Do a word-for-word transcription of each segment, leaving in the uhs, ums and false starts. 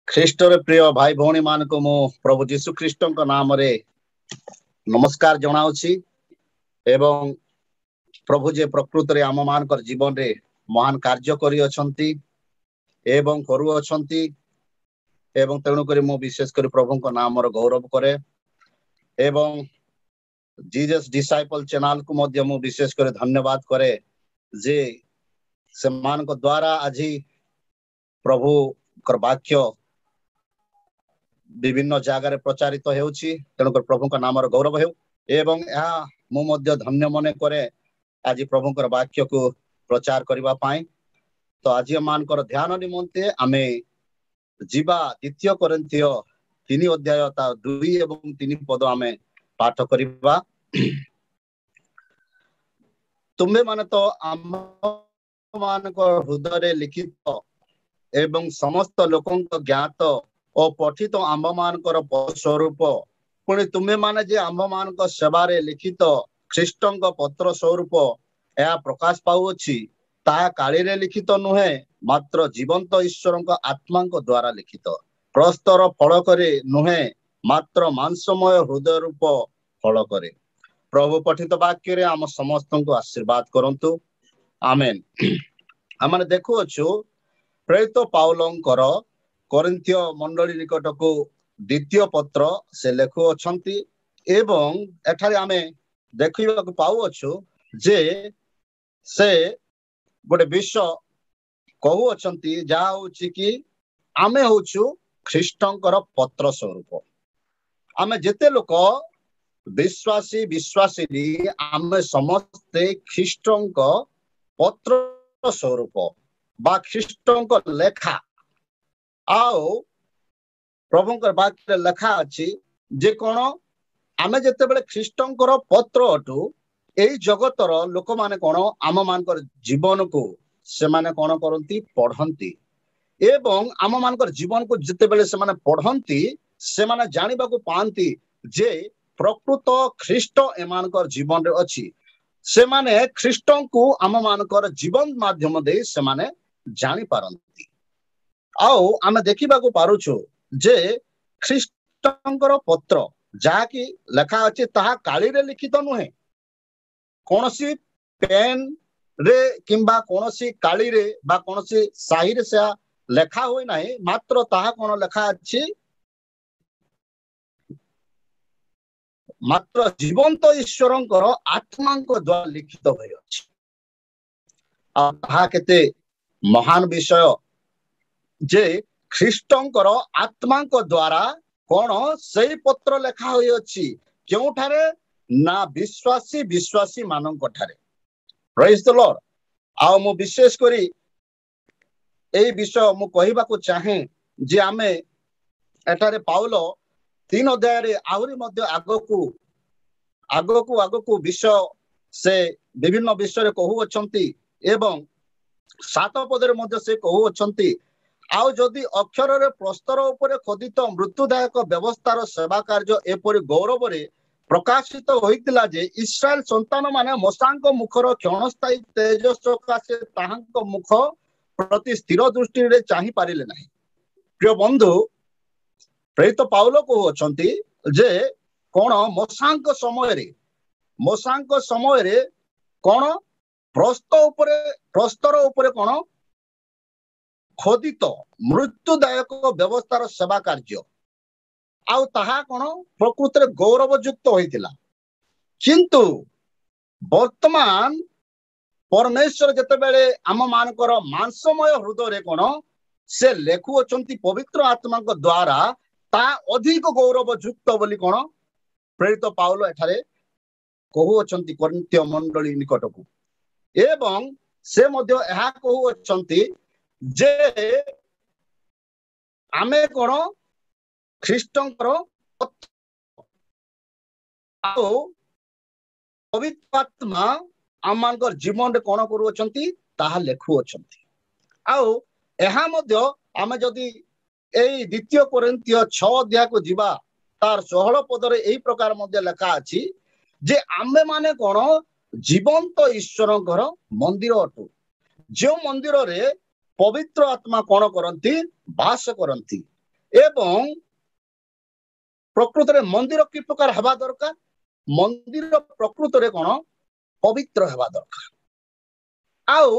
ଖ୍ରୀଷ୍ଟରେ ପ୍ରିୟ ଭାଇ ଭଉଣୀ ମାନଙ୍କୁ ମୁଁ ପ୍ରଭୁ ଯୀଶୁ ଖ୍ରୀଷ୍ଟଙ୍କ ନାମରେ ନମସ୍କାର ଜଣାଉଛି ଏବଂ ପ୍ରଭୁ ଯେ ପ୍ରକୃତରେ ଆମ ମାନଙ୍କର ଜୀବନରେ ମହାନ କାର୍ଯ୍ୟ କରିଅଛନ୍ତି ଏବଂ କରୁଅଛନ୍ତି ଏବଂ ତେଣୁକରି ମୁଁ ବିଶେଷ କରି ପ୍ରଭୁଙ୍କ ନାମର ଗୌରବ କରେ ଏବଂ ଜିଜସ୍ ଡିସାଇପଲ ଚ୍ୟାନେଲକୁ ମଧ୍ୟ ମୁଁ ବିଶେଷ କରି ଧନ୍ୟବାଦ କରେ ଯେ ସେମାନଙ୍କ ଦ୍ୱାରା ଆଜି ପ୍ରଭୁଙ୍କର ବାକ୍ୟ ବିଭିନ୍ନ ଜାଗାରେ ପ୍ରଚାରିତ ହେଉଛି ତେଣୁକରି ପ୍ରଭୁଙ୍କ ନାମର ଗୌରବ ହେଉ ଏବଂ ଏହା ମୁଁ ମଧ୍ୟ ଧନ୍ୟ ମନେ କରେ ଆଜି ପ୍ରଭୁଙ୍କର ବାକ୍ୟକୁ ପ୍ରଚାର କରିବା ପାଇଁ। ତ ଆଜି ମାନଙ୍କର ଧ୍ୟାନ ନିମନ୍ତେ ଆମେ ଯିବା ଦ୍ୱିତୀୟ କରିନ୍ଥୀୟ ତିନି ଅଧ୍ୟାୟ ତା ଦୁଇ ଏବଂ ତିନି ପଦ ଆମେ ପାଠ କରିବା। ତୁମେ ମାନେ ତ ଆମ ମାନଙ୍କ ହୃଦୟରେ ଲିଖିତ ଏବଂ ସମସ୍ତ ଲୋକଙ୍କ ଜ୍ଞାତ ଓ ପଠିତ ଆମ୍ଭ ମାନଙ୍କର ସ୍ୱରୂପ, ପୁଣି ତୁମେ ମାନେ ଯେ ଆମ୍ଭ ମାନଙ୍କ ସେବାରେ ଲିଖିତ ଖ୍ରୀଷ୍ଟଙ୍କ ପତ୍ର ସ୍ୱରୂପ ଏହା ପ୍ରକାଶ ପାଉଅଛି, ତାହା କାଳିରେ ଲିଖିତ ନୁହେଁ, ମାତ୍ର ଜୀବନ୍ତ ଈଶ୍ୱରଙ୍କ ଆତ୍ମାଙ୍କ ଦ୍ୱାରା ଲିଖିତ, ପ୍ରସ୍ତର ଫଳକରେ ନୁହେଁ, ମାତ୍ର ମାଂସମୟ ହୃଦୟ ରୂପ ଫଳକରେ। ପ୍ରଭୁ ପଠିତ ବାକ୍ୟରେ ଆମ ସମସ୍ତଙ୍କୁ ଆଶୀର୍ବାଦ କରନ୍ତୁ, ଆମେନ୍। ଆମେ ଦେଖୁଅଛୁ ପ୍ରେରିତ ପାଉଲଙ୍କର କରିନ୍ଥୀୟ ମଣ୍ଡଳୀ ନିକଟକୁ ଦ୍ୱିତୀୟ ପତ୍ର ସେ ଲେଖୁଅଛନ୍ତି ଏବଂ ଏଠାରେ ଆମେ ଦେଖିବାକୁ ପାଉଅଛୁ ଯେ ସେ ଗୋଟେ ବିଷୟ କହୁଅଛନ୍ତି ଯାହା ହଉଛି କି ଆମେ ହଉଛୁ ଖ୍ରୀଷ୍ଟଙ୍କର ପତ୍ର ସ୍ୱରୂପ। ଆମେ ଯେତେ ଲୋକ ବିଶ୍ୱାସୀ ବିଶ୍ୱାସିନୀ ଆମେ ସମସ୍ତେ ଖ୍ରୀଷ୍ଟଙ୍କ ପତ୍ର ସ୍ୱରୂପ ବା ଖ୍ରୀଷ୍ଟଙ୍କ ଲେଖା। ଆଉ ପ୍ରଭୁଙ୍କର ବାକ୍ୟରେ ଲେଖା ଅଛି ଯେ କଣ ଆମେ ଯେତେବେଳେ ଖ୍ରୀଷ୍ଟଙ୍କର ପତ୍ର ଅଟୁ, ଏଇ ଜଗତର ଲୋକମାନେ କଣ ଆମ ମାନଙ୍କର ଜୀବନକୁ ସେମାନେ କଣ କରନ୍ତି, ପଢନ୍ତି ଏବଂ ଆମ ମାନଙ୍କର ଜୀବନକୁ ଯେତେବେଳେ ସେମାନେ ପଢନ୍ତି ସେମାନେ ଜାଣିବାକୁ ପାଆନ୍ତି ଯେ ପ୍ରକୃତ ଖ୍ରୀଷ୍ଟ ଏମାନଙ୍କର ଜୀବନରେ ଅଛି। ସେମାନେ ଖ୍ରୀଷ୍ଟଙ୍କୁ ଆମ ମାନଙ୍କର ଜୀବନ ମାଧ୍ୟମ ଦେଇ ସେମାନେ ଜାଣିପାରନ୍ତି। ଆଉ ଆମେ ଦେଖିବାକୁ ପାରୁଛୁ ଯେ ଖ୍ରୀଷ୍ଟଙ୍କର ପତ୍ର ଯାହାକି ଲେଖା ଅଛି ତାହା କାଳିରେ ଲିଖିତ ନୁହେଁ, କୌଣସି ପେନ ରେ କିମ୍ବା କୌଣସି କାଳିରେ ବା କୌଣସି ସାହିରେ ସେହା ଲେଖା ହୁଏ ନାହିଁ, ମାତ୍ର ତାହା କଣ ଲେଖା ଅଛି, ମାତ୍ର ଜୀବନ୍ତ ଈଶ୍ୱରଙ୍କର ଆତ୍ମାଙ୍କ ଦ୍ୱାରା ଲିଖିତ ହୋଇଅଛି। ଆଉ ତାହା କେତେ ମହାନ ବିଷୟ ଯେ ଖ୍ରୀଷ୍ଟଙ୍କର ଆତ୍ମାଙ୍କ ଦ୍ୱାରା କଣ ସେଇ ପତ୍ର ଲେଖା ହୋଇଅଛି, କେଉଁଠାରେ ନା ବିଶ୍ୱାସୀ ବିଶ୍ୱାସୀ ମାନଙ୍କ ଠାରେ। ପ୍ରେଜ୍ ଦ ଲର୍ଡ। ଆଉ ମୁଁ ବିଶେଷ କରି ଏଇ ବିଷୟ ମୁଁ କହିବାକୁ ଚାହେଁ ଯେ ଆମେ ଏଠାରେ ପାଉଲ ତିନି ଅଧ୍ୟାୟରେ ଆହୁରି ମଧ୍ୟ ଆଗକୁ ଆଗକୁ ଆଗକୁ ବିଷୟ ସେ ବିଭିନ୍ନ ବିଷୟରେ କହୁଅଛନ୍ତି ଏବଂ ସାତ ପଦରେ ମଧ୍ୟ ସେ କହୁଅଛନ୍ତି, ଆଉ ଯଦି ଅକ୍ଷରରେ ପ୍ରସ୍ତର ଉପରେ ଖୋଦିତ ମୃତ୍ୟୁଦାୟକ ବ୍ୟବସ୍ଥାର ସେବା କାର୍ଯ୍ୟ ଏପରି ଗୌରବରେ ପ୍ରକାଶିତ ହୋଇଥିଲା ଯେ ଇସ୍ରାଏଲ ସନ୍ତାନ ମାନେ ମଶାଙ୍କ ମୁଖର କ୍ଷଣସ୍ଥାୟୀ ତେଜ ସକାଶେ ତାହାଙ୍କ ମୁଖ ପ୍ରତି ସ୍ଥିର ଦୃଷ୍ଟିରେ ଚାହିଁ ପାରିଲେ ନାହିଁ। ପ୍ରିୟ ବନ୍ଧୁ, ପ୍ରେରିତ ପାଉଲ କହୁଅଛନ୍ତି ଯେ କଣ ମଶାଙ୍କ ସମୟରେ ମଶାଙ୍କ ସମୟରେ କଣ ପ୍ରସ୍ତ ଉପରେ ପ୍ରସ୍ତର ଉପରେ କଣ ଖୋଦିତ ମୃତ୍ୟୁଦାୟକ ବ୍ୟବସ୍ଥାର ସେବା କାର୍ଯ୍ୟ, ଆଉ ତାହା କଣ ପ୍ରକୃତରେ ଗୌରବ ଯୁକ୍ତ ହୋଇଥିଲା। କିନ୍ତୁ ବର୍ତ୍ତମାନ ପରମେଶ୍ୱର ଯେତେବେଳେ ଆମ ମାନଙ୍କର ମାଂସମୟ ହୃଦୟରେ କଣ ସେ ଲେଖୁଅଛନ୍ତି ପବିତ୍ର ଆତ୍ମାଙ୍କ ଦ୍ୱାରା, ତା ଅଧିକ ଗୌରବ ଯୁକ୍ତ ବୋଲି କଣ ପ୍ରେରିତ ପାଉଲ ଏଠାରେ କହୁଅଛନ୍ତି କରିନ୍ଥୀୟ ମଣ୍ଡଳୀ ନିକଟକୁ। ଏବଂ ସେ ମଧ୍ୟ ଏହା କହୁଅଛନ୍ତି ଯେ ଆମେ କଣ ଖ୍ରୀଷ୍ଟଙ୍କର ଆଉ ପବିତ୍ର ଆତ୍ମା ଆମ ମାନଙ୍କର ଜୀବନରେ କଣ କରୁଅଛନ୍ତି ତାହା ଲେଖୁଅଛନ୍ତି। ଆଉ ଏହା ମଧ୍ୟ ଆମେ ଯଦି ଏଇ ଦ୍ୱିତୀୟ କରିନ୍ଥୀୟ ଛଅ ଅଧ୍ୟାୟକୁ ଯିବା, ତାର ଷୋହଳ ପଦରେ ଏହି ପ୍ରକାର ମଧ୍ୟ ଲେଖା ଅଛି ଯେ ଆମେ ମାନେ କଣ ଜୀବନ୍ତ ଈଶ୍ୱରଙ୍କର ମନ୍ଦିର ଅଟୁ, ଯେଉଁ ମନ୍ଦିରରେ ପବିତ୍ର ଆତ୍ମା କଣ କରନ୍ତି, ବାସ କରନ୍ତି। एवं प्रकृत रे मंदिर कि प्रकार हेबा दरकार मंदिर प्रकृत रे कोन पवित्र हेबा दरकार आउ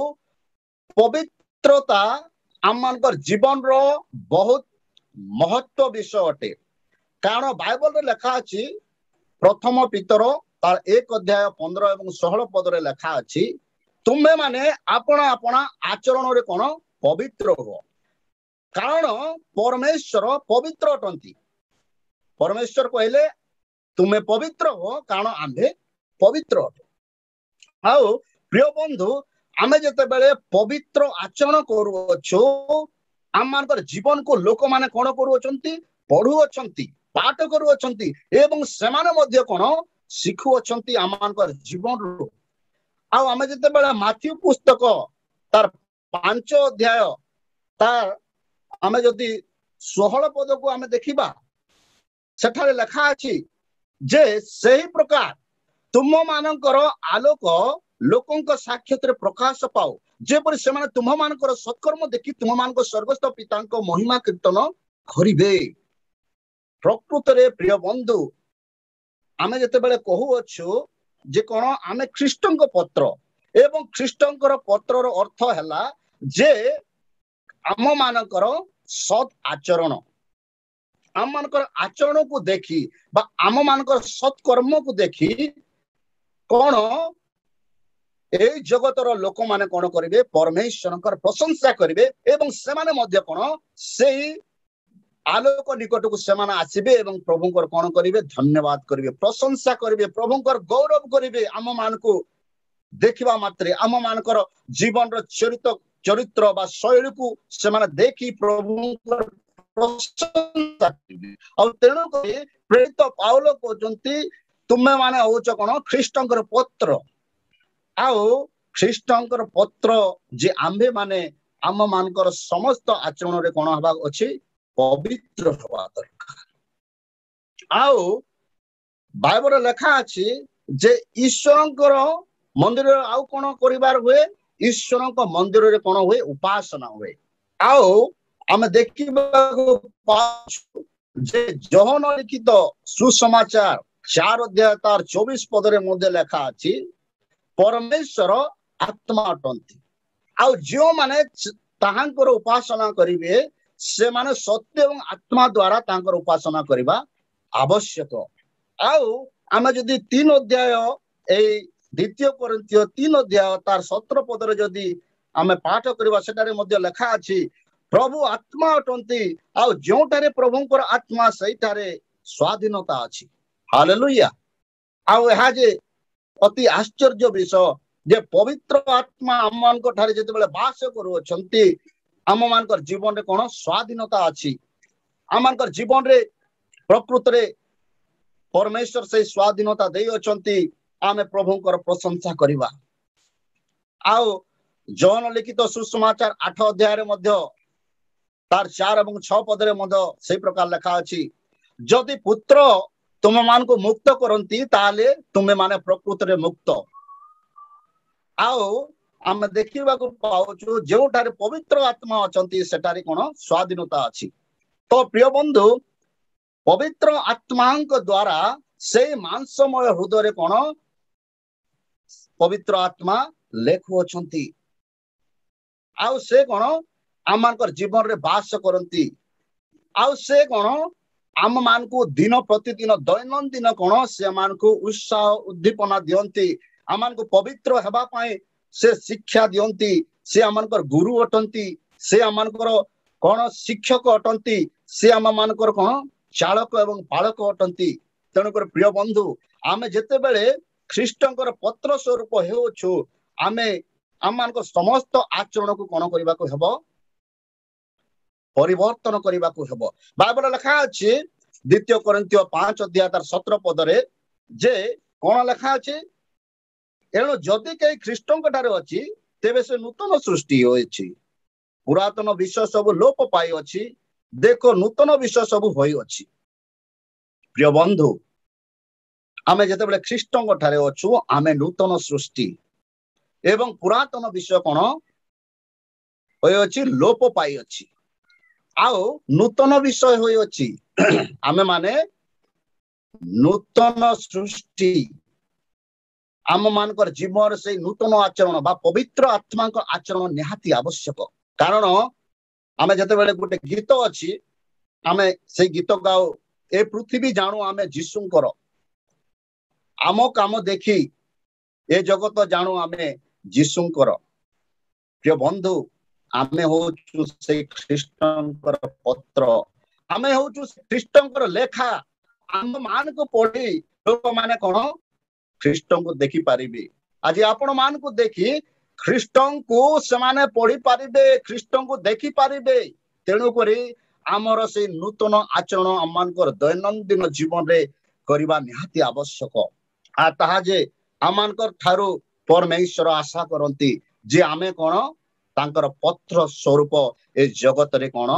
पवित्रता आम मानकर जीवन रो बहुत महत्व विषय अटे कारण बाइबल रे लिखा अछि प्रथम पितर तार एक अध्याय पंद्रह एवं सोलह पद रे लिखा अछि तुम्हे माने आपण आपण आचरण रे कोन पवित्र हो कारण परमेश्वर पवित्र अटंती परमेश्वर कहले तुम्हें पवित्र हो कारण आम्भे पवित्र अटो आउ प्रिय बंधु आमे जते बेले पवित्र आचरण करूछु आम मानकर जीवन को लोक माने कोन करूछंती पढुअछंती पाठ करूछंती एवं सेमाने मध्य कोन शिखुअछंती आम मानकर जीवन रो आउ आमे जते बेले माथ्यू पुस्तक तार पांच अध्याय तार आमे जदि सोलह पद को आमे देखिबा सेठारे लिखा अछि जे सही प्रकार तुम मानकर आलोक लोकंक साक्षात प्रकाश पाओ जेपरि से माने तुम मानकर सत्कर्म देखि तुम मानक स्वर्गस्थ पितांक महिमा कीर्तन करिवे प्रकृत रे प्रिय बंधु आमे जते बेले कहू अछु जे कोन आमे ख्रीष्टंक पत्र एवं ख्रीष्टंकर पत्रर अर्थ हैला जे आम मानकर सत् आचरण आम मानकर आचरण को देखी बा आम मानकर सत्कर्म को देखी कोन ए जगतर लोक माने कोन करिवे परमेश्वरकर प्रशंसा करिवे एवं से माने मध्य कोन सेही आलोक निकट को सेमाने आसीबे एवं प्रभुंकर कोन करिवे धन्यवाद करिवे प्रशंसा करिवे प्रभुंकर गौरव करिवे आम मान को देखिबा मात्रे आम मानकर जीवन रो चरित्र चरित्र बा शैली को सेमाने देखि प्रभुंकर प्रशंसा करिवे और तेणु करी प्रेरित पाउल कहउचंती तुमे माने होच कोन ख्रीष्टंकर पत्र आउ ख्रीष्टंकर पत्र जे आम्भे माने आम मानकर समस्त आचरण रे कोन हबा अछि पवित्र हवा दरकार आउ बाइबल लेखा अछि जे ईश्वरंकर मंदिर आउ कोन करिवार हुए ईश्वरंक मंदिर रे कोन हुए उपासना हुए आउ आमे देखिबा पाछु जे जोहन लिखित सुसमाचार चार अध्याय तार चौबीस पद रे मध्ये लेखा अछि परमेश्वर आत्मा अटंती आउ जो माने ताहांकर उपासना करिवे से माने सत्य एवं आत्मा द्वारा तांकर उपासना करिबा आवश्यक आउ आमे जदि तीन अध्याय ए द्वितीय कोरिन्थियो तीन अध्याय तार सत्रह पद रे जदि आमे पाठ करिबा सेटारे मध्ये लेखा अछि प्रभु आत्मा अटंती आउ जोटारे प्रभुंकर आत्मा सहीटारे स्वाधीनता अछि हालेलुया आउ एहा जे अति आश्चर्य विषय जे पवित्र आत्मा आम मानक ठारे जते बेले वास करू अछंती आम मानकर जीवन रे कोन स्वाधीनता अछि आम मानकर जीवन रे प्रकृत रे परमेश्वर से स्वाधीनता देई अछंती आमे प्रभुंकर प्रशंसा करिबा आउ जॉन लिखित सुसमाचार आठ अध्याय रे मध्ये तार चार एवं छह पद रे मध्ये सेही प्रकार लिखा अछि जदि पुत्र तुम मान को मुक्त करंती ताले तुमे माने प्रकृत रे मुक्त आउ आम देखिबा को पाउछु जेउटारे पवित्र आत्मा अछंती सेटारे कोन स्वाधीनता अछि तो प्रिय बंधु पवित्र आत्मांक द्वारा से मांसमय हृदय रे कोन पवित्र आत्मा लेखु अछंती आउ से कोन आमनकर जीवन रे वास करंती आउ से कोन आम मान को दिन प्रतिदिन दैनंदिन कोन से मान को उत्साह उद्दीपना दियंती आमान को पवित्र हेबा पाए से शिक्षा दियंती से आमनकर गुरु अटंती से आमनकर कोन शिक्षक अटंती से आम मानकर कोन चालक एवं पालक अटंती तेणुकर प्रिय बंधु आमे जेते बेले ख्रीष्टंकर पत्र स्वरूप हेउछु आमे आम मानकर समस्त आचरण को कोन करिबा को हेबो परिवर्तन करिबा को हेबो बाइबल लिखा अछि द्वितीय कोरिन्थियो पांच अध्याय तार सत्रह पद रे जे कोन लिखा अछि एनो जदि के ख्रीष्टंक ठारे अछि तेबे से नूतन सृष्टि होइछि पुरातन विषय सब लोप पाई अछि देखो नूतन विषय सब होई अछि प्रिय बंधु आमे जते बेले ख्रीष्टंक ठारे अछु आमे नूतन सृष्टि एवं पुरातन विषय कोन होई अछि लोप पाई अछि आओ नूतन विषय होई अछि आमे माने नूतन सृष्टि आम मानकर जीवन से नूतन आचरण बा पवित्र आत्मा को आचरण निहाती आवश्यक कारण आमे जते बेले गोटे गीत अछि आमे से गीत गाओ ए पृथ्वी जानू आमे जीशुंकर आम काम देखी ए जगत जानू आमे जीशुंकर प्रिय बंधु आमे होचु से ख्रीष्टंकर पत्र आमे होचु ख्रीष्टंकर लेखा आम मान को पढ़ी लोक माने कोन ख्रीष्टं को देखि पारिबे आज आपण मान को देखि ख्रीष्टं को समाने पढ़ी पारिबे ख्रीष्टं को देखि पारिबे तेणु करी आमर से नूतन आचरण आमानकर दैनंदिन जीवन रे करिबा निहाती आवश्यक आ ताहा जे आमानकर थारु परमेश्वर आशा करंती जे आमे कोन तांकर पत्र स्वरूप ए जगत रे कोन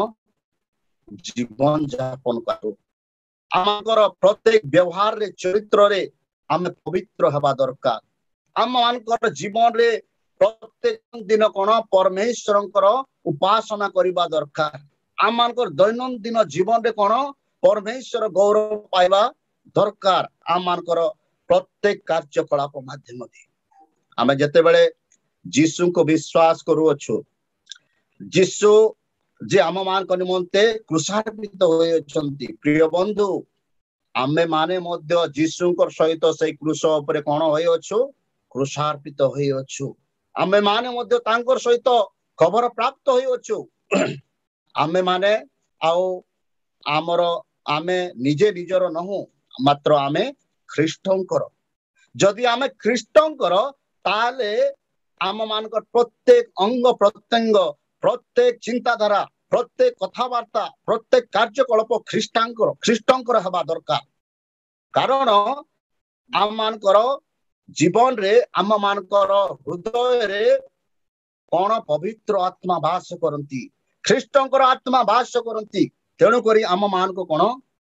जीवन यापन करू आमानकर प्रत्येक व्यवहार रे चरित्र रे आमे पवित्र हवा दरकार आम मानकर जीवन रे प्रत्येक दिन कोन परमेश्वरंकर उपासना करिबा दरकार आम मानकर दैनंदिन जीवन रे कोन परमेश्वर गौरव पाइबा दरकार आम मानकर प्रत्येक कार्यकलाप माध्यम रे आमे जते बेले यीशु को विश्वास करू अछु यीशु जे आम मान को निमंते क्रूसार्पित होय अछंती प्रिय बंधु आमे माने मध्य यीशुंकर सहित से क्रूस ऊपर कोन होय अछु क्रूसार्पित होय अछु आमे माने मध्य तांकर सहित खबर प्राप्त होय अछु आमे माने आउ आमर आमे निजे निजर नहु मात्र आमे ख्रीष्टंकर जदि आमे ख्रीष्टंकर ताले आम मानकर प्रत्येक अंग प्रत्यंग प्रत्येक चिंताधारा प्रत्येक कथावार्ता प्रत्येक कार्यकलाप ख्रीष्टांकर ख्रीष्टंकर हवा दरकार कारण आम मानकर जीवन रे आम मानकर हृदय रे कोन पवित्र आत्मा वास करंती ख्रीष्टंकर आत्मा वास करंती तेणु करी आम मान को कोन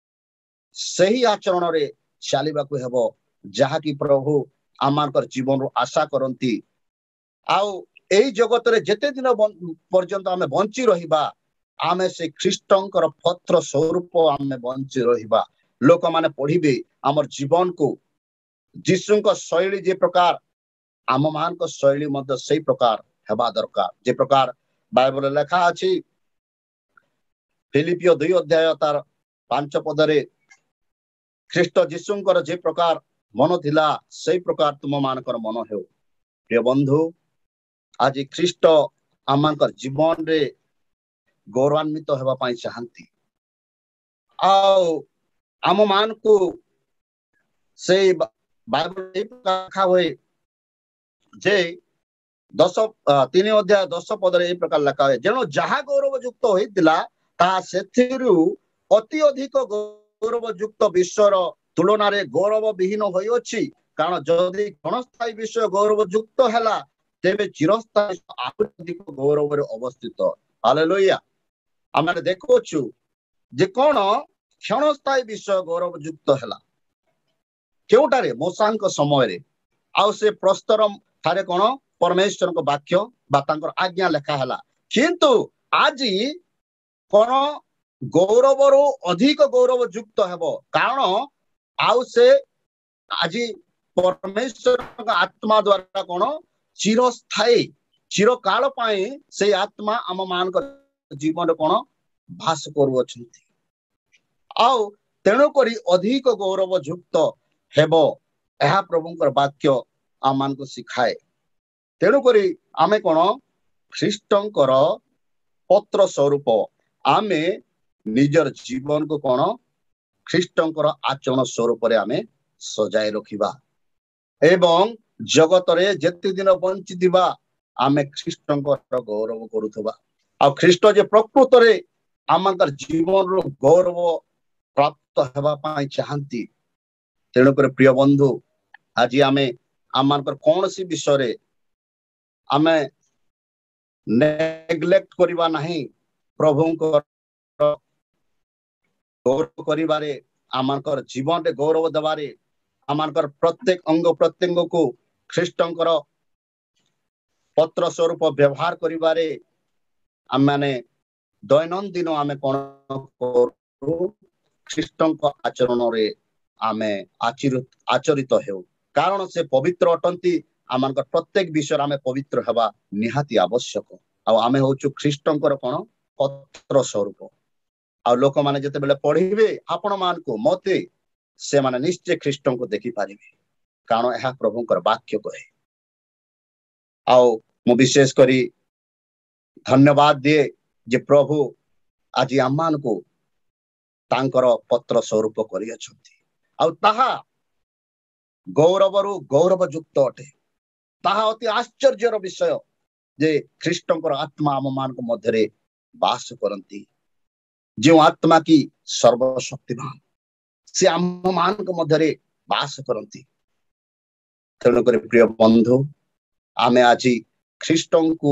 सही आचरण रे चालिबा को हेबो जहा कि प्रभु आम मानकर जीवन रो आशा करंती आउ एई जगत रे जेते दिन पर्यंत आमे बंची रहिबा आमे से ख्रीष्टंकर पत्र स्वरूप आमे बंची रहिबा लोक माने पढ़िबे हमर जीवन को यीशु को शैली जे प्रकार आम मान को शैली मध्य सही प्रकार हेबा दरकार जे प्रकार बाइबल लेखा अछि फिलिपियो दुई अध्याय तार पांच पद रे ख्रीष्ट यीशुंकर जे प्रकार मन थिला सही प्रकार तुम मानकर मन हेउ प्रिय बंधु आज ख्रीष्ट आमानकर जीवन रे गौरवान्वित हेबा पाई चाहंती आउ आम मान को से बाइबल लिखा हुए जे दस तीन अध्याय दस पद रे ए प्रकार लिखा हुए जेनो जहा गौरव युक्त होइतिला ता सेथिरु अति अधिक गौरव युक्त विश्वर तुलना रे गौरव विहीन होई अछि कारण जदि क्षणस्थायी विषय गौरव युक्त हैला तेबे चिरस्थायी अधिक गौरव रे अवस्थित हालेलुया आमे देखोछु जे कोन क्षणस्थायी विषय गौरव युक्त हैला केउटारे मोसांक समय रे आउ से प्रस्तर थारे कोन परमेश्वर को वाक्य बा तांकर आज्ञा लेखा हैला किंतु आजी कोन गौरव रो अधिक गौरव युक्त हेबो कारण आउ से आजी परमेश्वर का आत्मा द्वारा कोन चिरस्थायी चिरकाल पाए से आत्मा आम मान जीवन कोन भास करू अछंती आउ तेणु करी अधिक गौरव युक्त हेबो एहा प्रभुंकर वाक्य आम मान को सिखाए तेणु करी आमे कोन ख्रीष्टंकर पत्र स्वरूप आमे निजर जीवन को कोन ख्रीष्टंकर आचरण स्वरूप रे आमे सजाय रखिबा एवं जगत रे जेते दिन बंची दिबा आमे ख्रीष्टंकर गौरव करूथबा आ ख्रीष्ट जे प्रकृत रे आमकर जीवन रो गौरव प्राप्त हेबा पाई चाहंती तेणु कर प्रिय बंधु आज आमे आमकर कौन सी विषय रे आमे नेग्लेक्ट करिबा नहीं प्रभुंकर गौरव करिबारे आमकर जीवन रे गौरव देबारे आमकर प्रत्येक अंग प्रत्यंग को ख्रीष्टंकर पत्र स्वरूप व्यवहार करिबारे आम माने दैनंदिन आमे कोन करू ख्रीष्टଙ୍କ आचरणरे आमे आचरित आचरित हेउ कारण से पवित्र अटंती आमनकर प्रत्येक विषय आमे पवित्र हेबा निहाती आवश्यक आ आमे होचु ख्रीष्टंकर कोन पत्र स्वरूप आ लोक माने जते बेले पढिबे आपण मान को मते से माने निश्चय ख्रीष्टंको देखि पारिबे कारण एहा प्रभुंकर वाक्य कहे आ मु विशेष करी धन्यवाद दिए जे प्रभु आज आमान को तांकर पत्र स्वरूप करि अछंती आ ताहा गौरवरु गौरव युक्त अटे ताहा अति आश्चर्यर विषय जे ख्रीष्टंकर आत्मा आम मान को मध्यरे वास करंती जो आत्मा की सर्वशक्तिमान से आम मान को मध्यरे वास करंती तेणु कर प्रिय बंधु आमे आज ख्रीष्टं को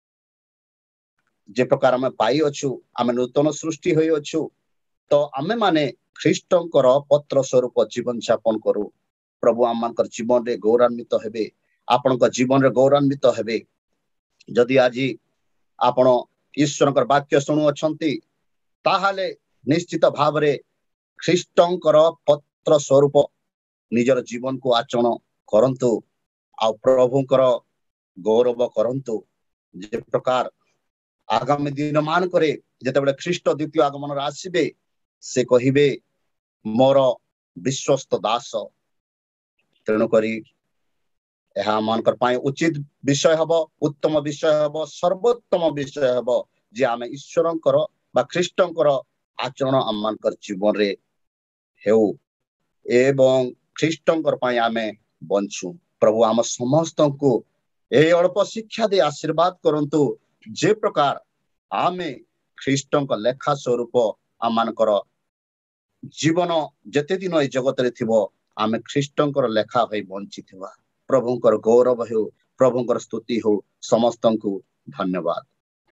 जे प्रकार आमे पाई अछु आमे नूतन सृष्टि होई अछु तो आमे माने ख्रीष्टंकर पत्र स्वरूप जीवन यापन करू प्रभु आमनकर जीवन रे गौरवान्वित हेबे आपनकर जीवन रे गौरवान्वित हेबे जदि आज आपण ईश्वरकर वाक्य सुनु अछंती ताहाले निश्चित भाव रे ख्रीष्टंकर पत्र स्वरूप निजर जीवन को आचरण करंतु आ प्रभुंकर गौरव करंतु जे प्रकार आगामी दिन मान करे जते बेले ख्रीष्ट द्वितीय आगमन आसीबे से कहिबे मोर विश्वस्त दास तेणु करी एहा मानकर पाए उचित विषय हबो उत्तम विषय हबो सर्वोत्तम विषय हबो जे आमे ईश्वरंकर बा ख्रीष्टंकर आचरण आमनकर जीवन रे हेउ एवं ख्रीष्टंकर पाए आमे बंचू प्रभु आम समस्त को ए अल्प शिक्षा दे आशीर्वाद करंतु जे प्रकार आमे ख्रीष्टंक लेखा स्वरूप आमनकर जीवन जते दिन ए जगत रे थिबो आमे ख्रीष्टंकर लेखा होई बंची थिबा प्रभुंकर गौरव हो प्रभुंकर स्तुति हो समस्त को धन्यवाद।